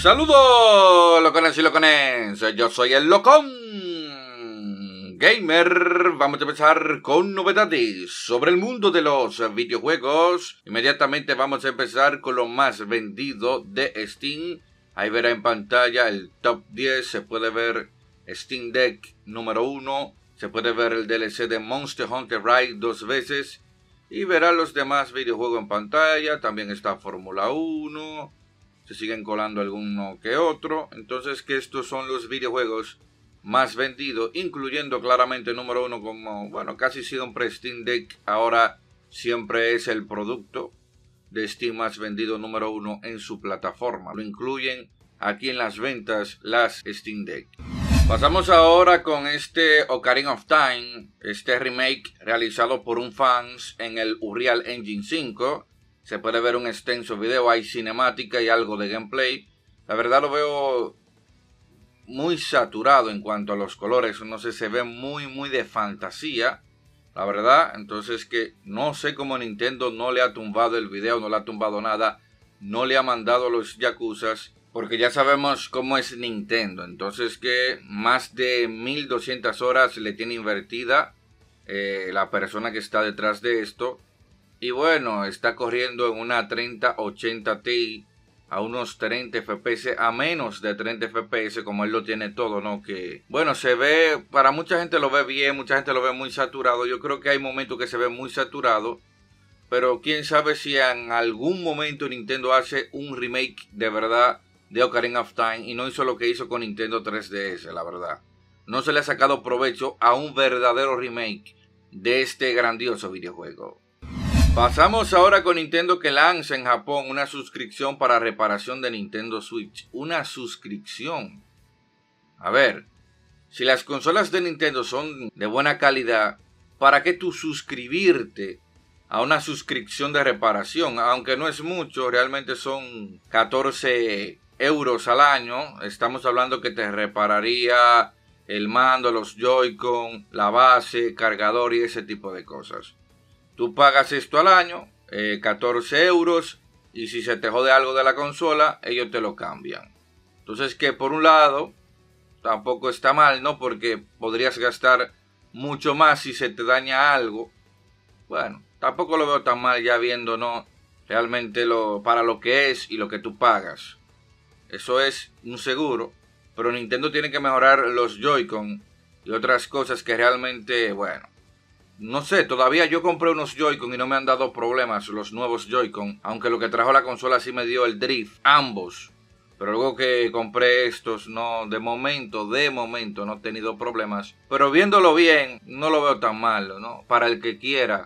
Saludos, locones y locones, yo soy el Locón Gamer. Vamos a empezar con novedades sobre el mundo de los videojuegos. Inmediatamente vamos a empezar con lo más vendido de Steam. Ahí verá en pantalla el top 10, se puede ver Steam Deck número 1, se puede ver el DLC de Monster Hunter Rise 2 veces y verá los demás videojuegos en pantalla. También está Fórmula 1. Se siguen colando alguno que otro. Entonces que estos son los videojuegos más vendidos, incluyendo claramente el número 1 como, bueno, casi siempre Steam Deck ahora siempre es el producto de Steam más vendido número 1 en su plataforma. Lo incluyen aquí en las ventas las Steam Deck. Pasamos ahora con este Ocarina of Time, este remake realizado por un fans en el Unreal Engine 5. Se puede ver un extenso video, hay cinemática y algo de gameplay. La verdad lo veo muy saturado en cuanto a los colores, no sé, se ve muy de fantasía, la verdad. Entonces que no sé cómo Nintendo no le ha tumbado el video, no le ha tumbado nada, no le ha mandado los yakuzas, porque ya sabemos cómo es Nintendo. Entonces que más de 1200 horas le tiene invertida la persona que está detrás de esto. Y bueno, está corriendo en una 3080 Ti a unos 30 FPS, a menos de 30 FPS, como él lo tiene todo, ¿no? Que, bueno, se ve, para mucha gente lo ve bien, mucha gente lo ve muy saturado. Yo creo que hay momentos que se ve muy saturado, pero quién sabe si en algún momento Nintendo hace un remake de verdad de Ocarina of Time y no hizo lo que hizo con Nintendo 3DS, la verdad. No se le ha sacado provecho a un verdadero remake de este grandioso videojuego. Pasamos ahora con Nintendo, que lanza en Japón una suscripción para reparación de Nintendo Switch. Una suscripción. A ver, si las consolas de Nintendo son de buena calidad, ¿para qué tú suscribirte a una suscripción de reparación? Aunque no es mucho, realmente son 14 euros al año. Estamos hablando que te repararía el mando, los Joy-Con, la base, cargador y ese tipo de cosas. Tú pagas esto al año, 14 euros, y si se te jode algo de la consola, ellos te lo cambian. Entonces que por un lado, tampoco está mal, ¿no? Porque podrías gastar mucho más si se te daña algo. Bueno, tampoco lo veo tan mal ya viendo, ¿no? Realmente para lo que es y lo que tú pagas. Eso es un seguro, pero Nintendo tiene que mejorar los Joy-Con y otras cosas que realmente, bueno. No sé, todavía yo compré unos Joy-Con y no me han dado problemas los nuevos Joy-Con. Aunque lo que trajo la consola sí me dio el drift, ambos. Pero luego que compré estos, no, de momento no he tenido problemas. Pero viéndolo bien, no lo veo tan mal, ¿no? Para el que quiera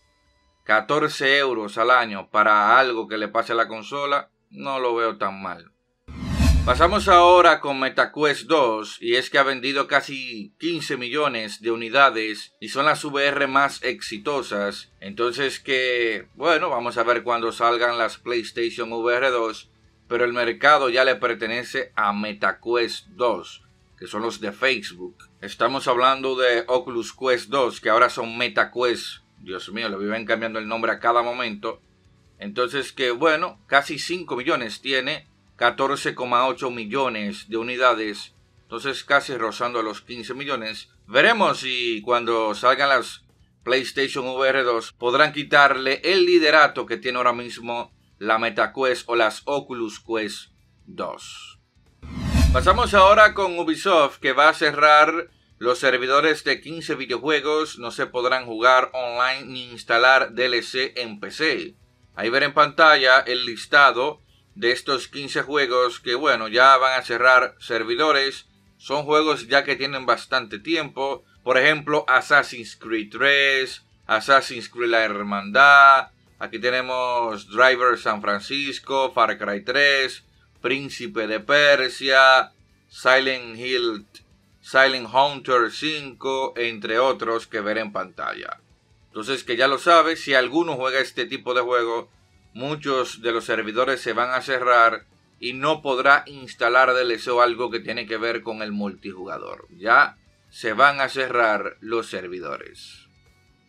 14 euros al año para algo que le pase a la consola, no lo veo tan mal. Pasamos ahora con MetaQuest 2, y es que ha vendido casi 15 millones de unidades y son las VR más exitosas. Entonces que, bueno, vamos a ver cuando salgan las PlayStation VR 2, pero el mercado ya le pertenece a MetaQuest 2, que son los de Facebook. Estamos hablando de Oculus Quest 2, que ahora son MetaQuest. Dios mío, le viven cambiando el nombre a cada momento. Entonces que, bueno, casi 5 millones tiene. 14,8 millones de unidades, entonces casi rozando a los 15 millones. Veremos si cuando salgan las PlayStation VR 2 podrán quitarle el liderato que tiene ahora mismo la MetaQuest o las Oculus Quest 2. Pasamos ahora con Ubisoft, que va a cerrar los servidores de 15 videojuegos. No se podrán jugar online ni instalar DLC en PC. Ahí ver en pantalla el listado de estos 15 juegos que, bueno, ya van a cerrar servidores. Son juegos ya que tienen bastante tiempo. Por ejemplo, Assassin's Creed 3, Assassin's Creed La Hermandad. Aquí tenemos Driver San Francisco, Far Cry 3, Príncipe de Persia, Silent Hunter 5, entre otros que ver en pantalla. Entonces que ya lo sabes, si alguno juega este tipo de juego, muchos de los servidores se van a cerrar y no podrá instalar DLC o algo que tiene que ver con el multijugador. Ya se van a cerrar los servidores.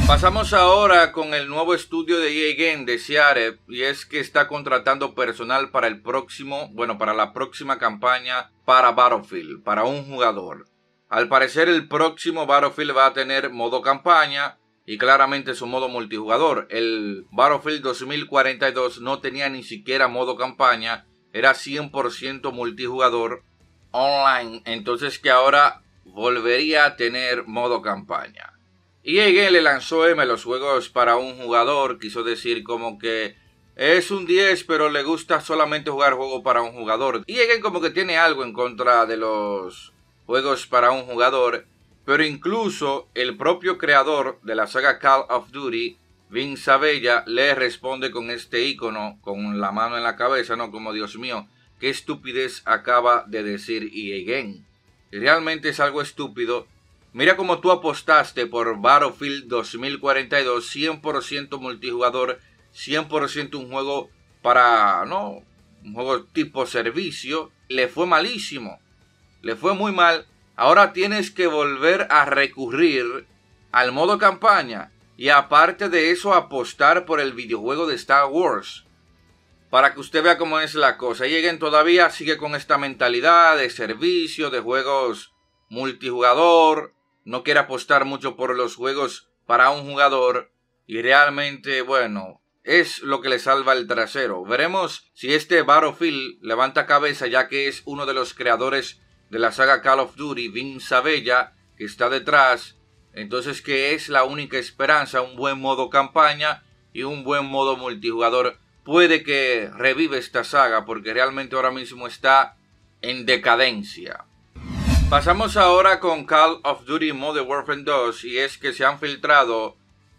Pasamos ahora con el nuevo estudio de EA Game de Seattle, y es que está contratando personal para para la próxima campaña para Battlefield, para un jugador. Al parecer el próximo Battlefield va a tener modo campaña y claramente su modo multijugador. El Battlefield 2042 no tenía ni siquiera modo campaña, era 100% multijugador online, entonces que ahora volvería a tener modo campaña. EA Game le lanzó los juegos para un jugador, quiso decir como que es un 10 pero le gusta solamente jugar juegos para un jugador. EA Game como que tiene algo en contra de los juegos para un jugador, pero incluso el propio creador de la saga Call of Duty, Vince Zampella, le responde con este icono, con la mano en la cabeza, ¿no? Como Dios mío, qué estupidez acaba de decir EA Game. Y realmente es algo estúpido. Mira cómo tú apostaste por Battlefield 2042, 100% multijugador, 100% un juego para, ¿no? Un juego tipo servicio. Le fue malísimo. Le fue muy mal. Ahora tienes que volver a recurrir al modo campaña. Y aparte de eso, apostar por el videojuego de Star Wars. Para que usted vea cómo es la cosa. EA todavía sigue con esta mentalidad de servicio, de juegos multijugador. No quiere apostar mucho por los juegos para un jugador. Y realmente, bueno, es lo que le salva el trasero. Veremos si este Battlefield levanta cabeza, ya que es uno de los creadores de la saga Call of Duty, Vince Zampella, que está detrás. Entonces, que es la única esperanza, un buen modo campaña y un buen modo multijugador. Puede que revive esta saga, porque realmente ahora mismo está en decadencia. Pasamos ahora con Call of Duty Modern Warfare 2, y es que se han filtrado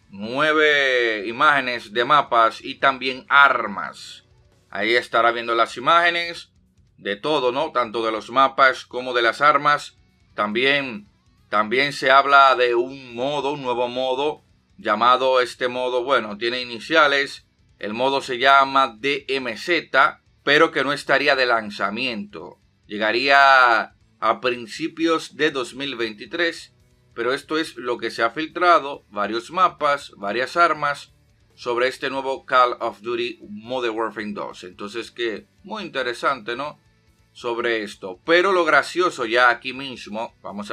9 imágenes de mapas y también armas. Ahí estará viendo las imágenes de todo, ¿no? Tanto de los mapas como de las armas. También se habla de un nuevo modo, llamado este modo, bueno, tiene iniciales. El modo se llama DMZ, pero que no estaría de lanzamiento. Llegaría a principios de 2023, pero esto es lo que se ha filtrado, varios mapas, varias armas sobre este nuevo Call of Duty Modern Warfare 2. Entonces que muy interesante, ¿no? Sobre esto. Pero lo gracioso ya aquí mismo, vamos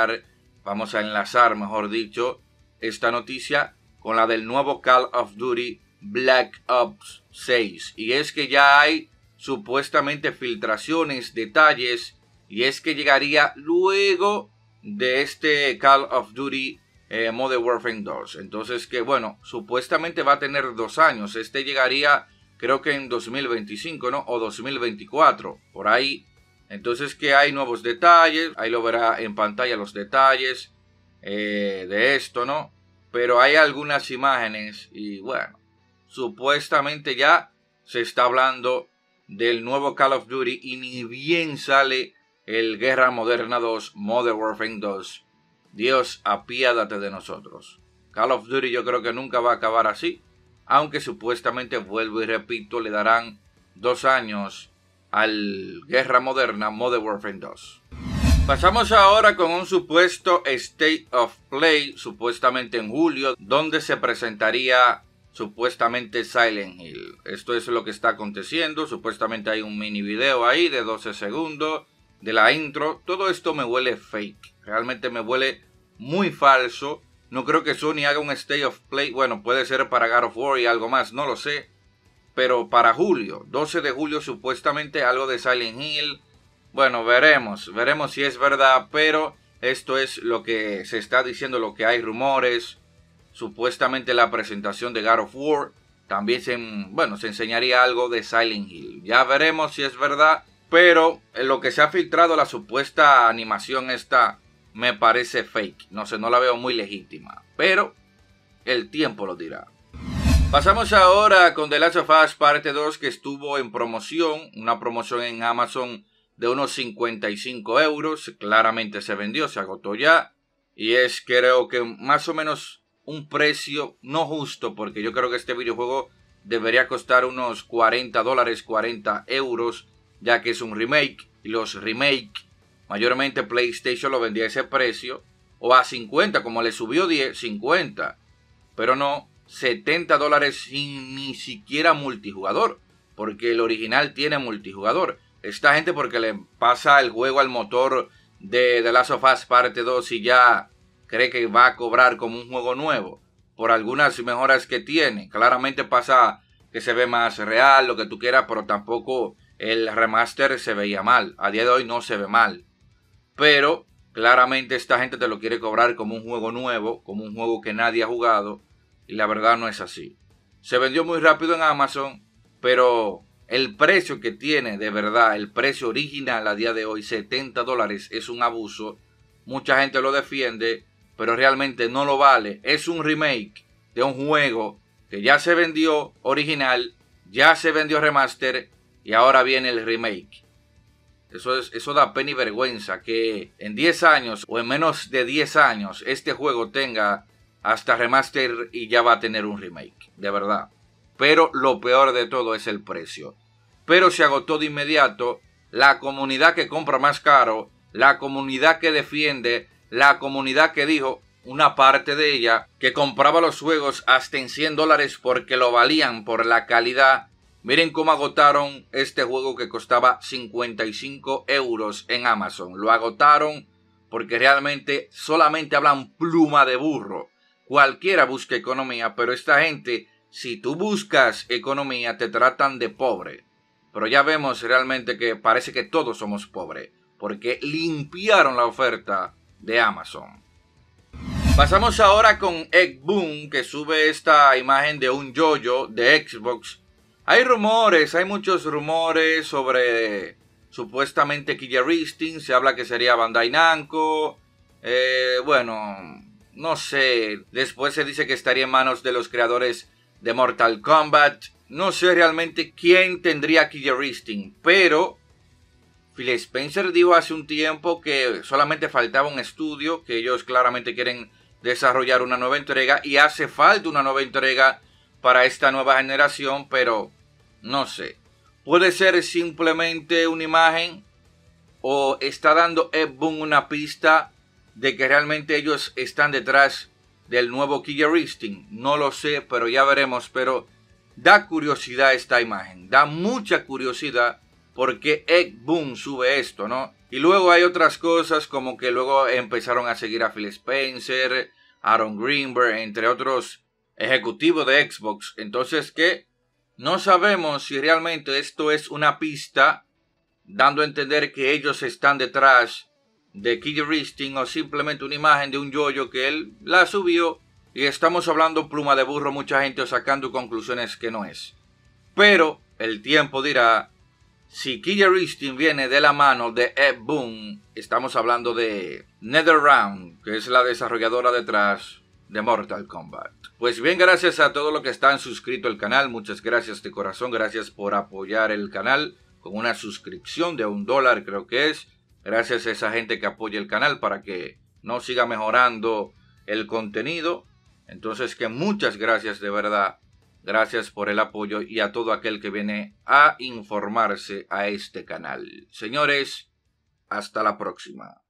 a enlazar, mejor dicho, esta noticia con la del nuevo Call of Duty Black Ops 6. Y es que ya hay supuestamente filtraciones, detalles. Y es que llegaría luego de este Call of Duty Modern Warfare 2. Entonces que bueno, supuestamente va a tener 2 años. Este llegaría creo que en 2025, ¿no? O 2024, por ahí. Entonces que hay nuevos detalles. Ahí lo verá en pantalla los detalles de esto, ¿no? Pero hay algunas imágenes y bueno, supuestamente ya se está hablando del nuevo Call of Duty y ni bien sale el Guerra Moderna 2, Modern Warfare 2. Dios, apiádate de nosotros. Call of Duty yo creo que nunca va a acabar así. Aunque supuestamente, vuelvo y repito, le darán 2 años al Guerra Moderna, Modern Warfare 2. Pasamos ahora con un supuesto State of Play, supuestamente en julio, donde se presentaría supuestamente Silent Hill. Esto es lo que está aconteciendo. Supuestamente hay un mini video ahí de 12 segundos. De la intro, todo esto me huele fake, realmente me huele muy falso. No creo que Sony haga un State of Play, bueno, puede ser para God of War y algo más, no lo sé, pero para julio, 12 de julio supuestamente algo de Silent Hill. Bueno, veremos si es verdad, pero esto es lo que se está diciendo, lo que hay rumores. Supuestamente la presentación de God of War, también se enseñaría algo de Silent Hill. Ya veremos si es verdad. Pero en lo que se ha filtrado, la supuesta animación esta me parece fake. No sé, no la veo muy legítima. Pero el tiempo lo dirá. Pasamos ahora con The Last of Us Parte 2, que estuvo en promoción. Una promoción en Amazon de unos 55 euros. Claramente se vendió, se agotó ya. Y es creo que más o menos un precio no justo, porque yo creo que este videojuego debería costar unos 40 dólares, 40 euros. Ya que es un remake, y los remake, mayormente PlayStation lo vendía a ese precio, o a 50, como le subió 10, 50. Pero no, $70 sin ni siquiera multijugador, porque el original tiene multijugador. Esta gente porque le pasa el juego al motor de The Last of Us Parte 2 y ya cree que va a cobrar como un juego nuevo por algunas mejoras que tiene. Claramente pasa que se ve más real, lo que tú quieras, pero tampoco el remaster se veía mal. A día de hoy no se ve mal. Pero claramente esta gente te lo quiere cobrar como un juego nuevo, como un juego que nadie ha jugado. Y la verdad no es así. Se vendió muy rápido en Amazon, pero el precio que tiene de verdad, el precio original a día de hoy, $70, es un abuso. Mucha gente lo defiende, pero realmente no lo vale. Es un remake de un juego que ya se vendió original, ya se vendió remaster y ahora viene el remake. Eso da pena y vergüenza que en 10 años o en menos de 10 años este juego tenga hasta remaster y ya va a tener un remake, de verdad. Pero lo peor de todo es el precio. Pero se agotó de inmediato. La comunidad que compra más caro, la comunidad que defiende, la comunidad que dijo, una parte de ella, que compraba los juegos hasta en $100 porque lo valían por la calidad. Miren cómo agotaron este juego que costaba 55 euros en Amazon. Lo agotaron porque realmente solamente hablan pluma de burro. Cualquiera busca economía, pero esta gente, si tú buscas economía, te tratan de pobre. Pero ya vemos realmente que parece que todos somos pobres, porque limpiaron la oferta de Amazon. Pasamos ahora con Ed Boon, que sube esta imagen de un yoyo de Xbox. Hay rumores, hay muchos rumores sobre supuestamente Killer Instinct. Se habla que sería Bandai Namco. Bueno, no sé. Después se dice que estaría en manos de los creadores de Mortal Kombat. No sé realmente quién tendría Killer Instinct, pero Phil Spencer dijo hace un tiempo que solamente faltaba un estudio, que ellos claramente quieren desarrollar una nueva entrega y hace falta una nueva entrega para esta nueva generación, pero no sé. Puede ser simplemente una imagen o está dando Ed Boon una pista de que realmente ellos están detrás del nuevo Killer Instinct. No lo sé, pero ya veremos, pero da curiosidad esta imagen, da mucha curiosidad porque Ed Boon sube esto, ¿no? Y luego hay otras cosas como que luego empezaron a seguir a Phil Spencer, Aaron Greenberg, entre otros ejecutivos de Xbox. Entonces que no sabemos si realmente esto es una pista dando a entender que ellos están detrás de Killer Instinct o simplemente una imagen de un yoyo que él la subió y estamos hablando pluma de burro, mucha gente o sacando conclusiones que no es. Pero el tiempo dirá. Si Killer Instinct viene de la mano de Ed Boon, estamos hablando de NetherRealm, que es la desarrolladora detrás de Mortal Kombat. Pues bien, gracias a todos los que están suscritos al canal, muchas gracias de corazón, gracias por apoyar el canal con una suscripción de $1 creo que es. Gracias a esa gente que apoya el canal para que no siga mejorando el contenido. Entonces que muchas gracias de verdad. Gracias por el apoyo y a todo aquel que viene a informarse a este canal. Señores, hasta la próxima.